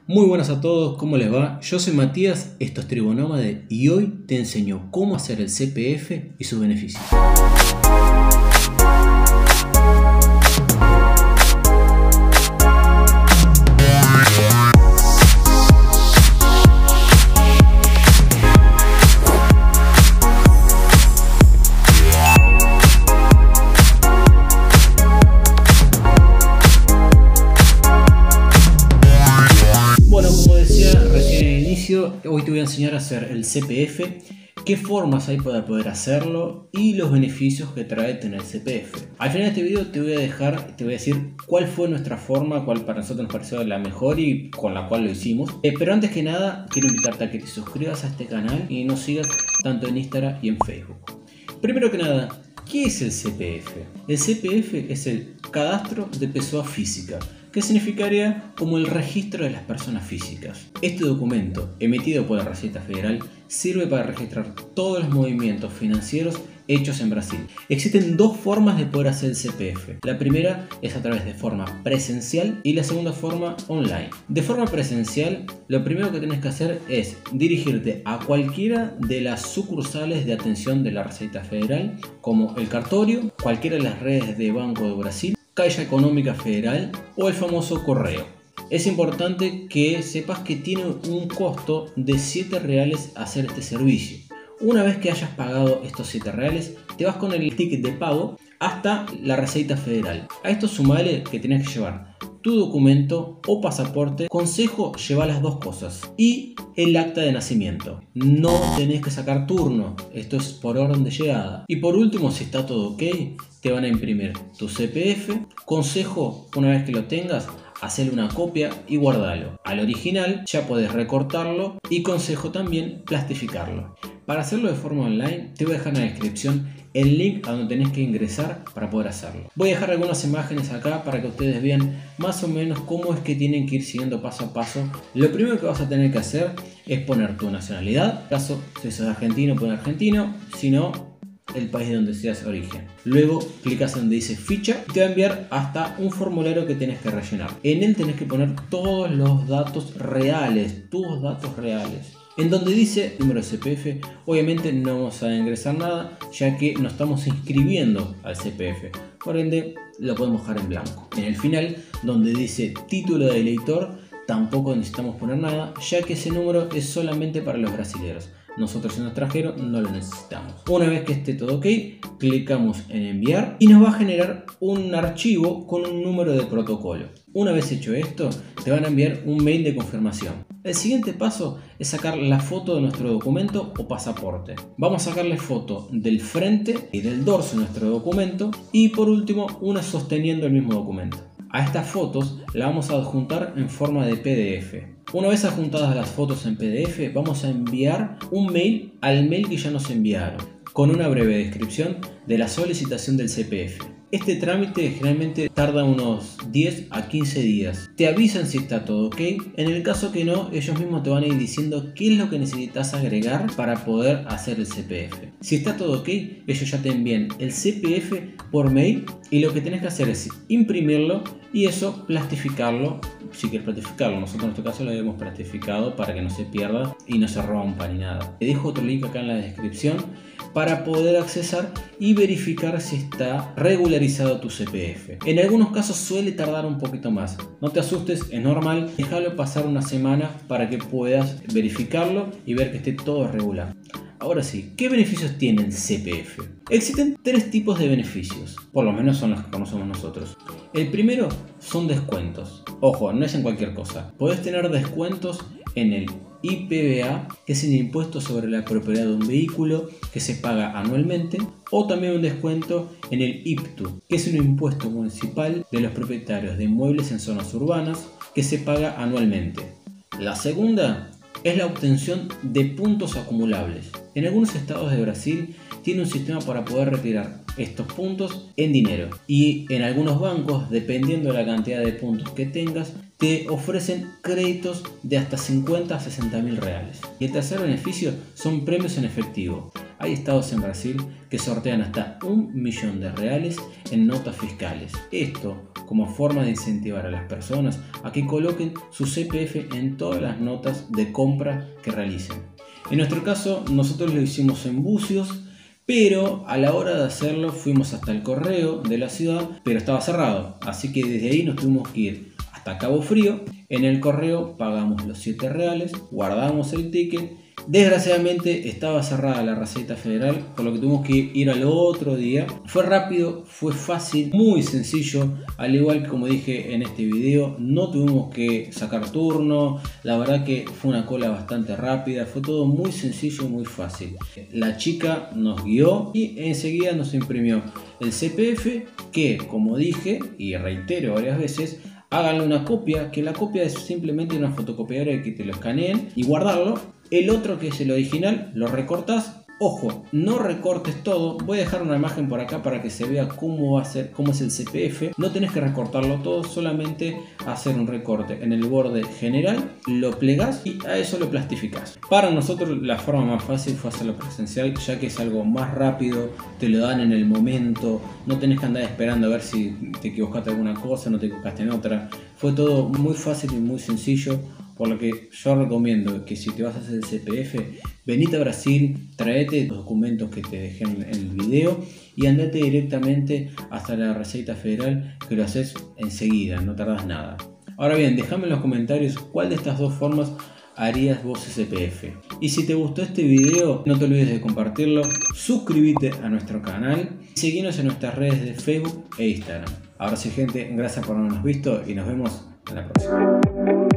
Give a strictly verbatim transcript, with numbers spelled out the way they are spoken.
Muy buenas a todos, ¿cómo les va? Yo soy Matías, esto es Tribunómade y hoy te enseño cómo hacer el C P F y sus beneficios. Hoy te voy a enseñar a hacer el C P F, qué formas hay para poder hacerlo y los beneficios que trae tener el C P F. Al final de este video te voy a dejar, te voy a decir cuál fue nuestra forma, cuál para nosotros nos pareció la mejor y con la cual lo hicimos. Eh, pero antes que nada quiero invitarte a que te suscribas a este canal y nos sigas tanto en Instagram y en Facebook. Primero que nada, ¿qué es el C P F? El C P F es el cadastro de persona física, que significaría como el registro de las personas físicas. Este documento, emitido por la Receita Federal, sirve para registrar todos los movimientos financieros hechos en Brasil. Existen dos formas de poder hacer el C P F. La primera es a través de forma presencial y la segunda forma online. De forma presencial, lo primero que tienes que hacer es dirigirte a cualquiera de las sucursales de atención de la Receita Federal, como el cartório, cualquiera de las redes de Banco de Brasil, Caixa Económica Federal o el famoso correo. Es importante que sepas que tiene un costo de siete reales hacer este servicio. Una vez que hayas pagado estos siete reales, te vas con el ticket de pago hasta la Receita Federal. A esto sumale que tienes que llevar tu documento o pasaporte. Consejo, lleva las dos cosas y el acta de nacimiento. No tenés que sacar turno, esto es por orden de llegada. Y por último, si está todo ok, te van a imprimir tu C P F. Consejo, una vez que lo tengas, hacerle una copia y guardalo. Al original ya podés recortarlo y consejo también plastificarlo. Para hacerlo de forma online te voy a dejar en la descripción el link a donde tenés que ingresar para poder hacerlo. Voy a dejar algunas imágenes acá para que ustedes vean más o menos cómo es que tienen que ir siguiendo paso a paso. Lo primero que vas a tener que hacer es poner tu nacionalidad. En caso si sos argentino, pon argentino, si no, el país de donde seas origen. Luego clicas donde dice ficha y te va a enviar hasta un formulario que tienes que rellenar. En él tenés que poner todos los datos reales, tus datos reales. En donde dice número de C P F, obviamente no vamos a ingresar nada, ya que nos estamos inscribiendo al C P F. Por ende, lo podemos dejar en blanco. En el final, donde dice título de elector, tampoco necesitamos poner nada, ya que ese número es solamente para los brasileños. Nosotros siendo extranjeros no lo necesitamos. Una vez que esté todo ok, clicamos en enviar y nos va a generar un archivo con un número de protocolo. Una vez hecho esto, te van a enviar un mail de confirmación. El siguiente paso es sacar la foto de nuestro documento o pasaporte. Vamos a sacarle foto del frente y del dorso de nuestro documento y por último una sosteniendo el mismo documento. A estas fotos las vamos a adjuntar en forma de P D F. Una vez adjuntadas las fotos en P D F, vamos a enviar un mail al mail que ya nos enviaron, con una breve descripción de la solicitación del C P F. Este trámite generalmente tarda unos diez a quince días. Te avisan si está todo ok. En el caso que no, ellos mismos te van a ir diciendo qué es lo que necesitas agregar para poder hacer el C P F. Si está todo ok, ellos ya te envían el C P F por mail y lo que tenés que hacer es imprimirlo y eso plastificarlo. Si quieres plastificarlo, nosotros en este caso lo hemos plastificado para que no se pierda y no se rompa ni nada. Te dejo otro link acá en la descripción para poder accesar y verificar si está regularizado tu C P F. En algunos casos suele tardar un poquito más. No te asustes, es normal. Déjalo pasar una semana para que puedas verificarlo y ver que esté todo regular. Ahora sí, ¿qué beneficios tiene el C P F? Existen tres tipos de beneficios, por lo menos son los que conocemos nosotros. El primero son descuentos. Ojo, no es en cualquier cosa. Podés tener descuentos en el I P V A, que es el impuesto sobre la propiedad de un vehículo que se paga anualmente, o también un descuento en el I P T U, que es un impuesto municipal de los propietarios de inmuebles en zonas urbanas que se paga anualmente. La segunda es la obtención de puntos acumulables. En algunos estados de Brasil tiene un sistema para poder retirar estos puntos en dinero y en algunos bancos, dependiendo de la cantidad de puntos que tengas, te ofrecen créditos de hasta cincuenta a sesenta mil reales. Y el tercer beneficio son premios en efectivo. hay estados en Brasil que sortean hasta un millón de reales en notas fiscales. Esto como forma de incentivar a las personas a que coloquen su C P F en todas las notas de compra que realicen. En nuestro caso, nosotros lo hicimos en Bucios, pero a la hora de hacerlo fuimos hasta el correo de la ciudad, pero estaba cerrado, así que desde ahí nos tuvimos que ir hasta Cabo Frío. En el correo pagamos los siete reales, guardamos el ticket. Desgraciadamente estaba cerrada la Receita Federal, por lo que tuvimos que ir al otro día. Fue rápido, fue fácil, muy sencillo, al igual que como dije en este video, no tuvimos que sacar turno. La verdad que fue una cola bastante rápida, fue todo muy sencillo, muy fácil. La chica nos guió y enseguida nos imprimió el C P F, que como dije y reitero varias veces, háganle una copia, que la copia es simplemente una fotocopiadora que te lo escaneen y guardarlo. El otro, que es el original, lo recortas. Ojo, no recortes todo. Voy a dejar una imagen por acá para que se vea cómo va a ser, cómo es el C P F. No tenés que recortarlo todo, solamente hacer un recorte en el borde general, lo plegás y a eso lo plastificás. Para nosotros la forma más fácil fue hacerlo presencial, ya que es algo más rápido, te lo dan en el momento, no tenés que andar esperando a ver si te equivocaste en alguna cosa, no te equivocaste en otra. Fue todo muy fácil y muy sencillo. Por lo que yo recomiendo que si te vas a hacer el C P F, venite a Brasil, traete los documentos que te dejé en el video y andate directamente hasta la Receita Federal, que lo haces enseguida, no tardás nada. Ahora bien, déjame en los comentarios cuál de estas dos formas harías vos C P F. Y si te gustó este video, no te olvides de compartirlo, suscríbete a nuestro canal y seguinos en nuestras redes de Facebook e Instagram. Ahora sí, gente, gracias por habernos visto y nos vemos en la próxima.